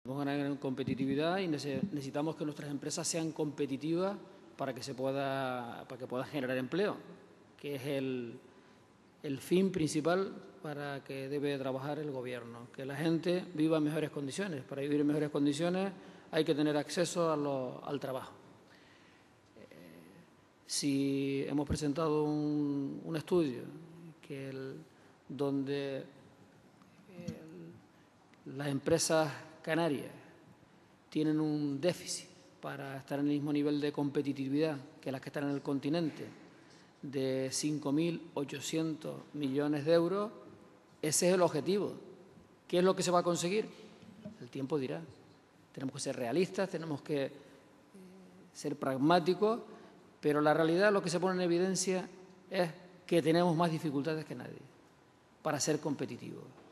Vamos a ganar en competitividad y necesitamos que nuestras empresas sean competitivas para que puedan generar empleo, que es el fin principal para que debe trabajar el Gobierno, que la gente viva en mejores condiciones. Para vivir en mejores condiciones hay que tener acceso al trabajo. Si hemos presentado un estudio donde las empresas canarias tienen un déficit para estar en el mismo nivel de competitividad que las que están en el continente, de 5.800 millones de euros, ese es el objetivo. ¿Qué es lo que se va a conseguir? El tiempo dirá. Tenemos que ser realistas, tenemos que ser pragmáticos, pero la realidad, lo que se pone en evidencia es que tenemos más dificultades que nadie para ser competitivos.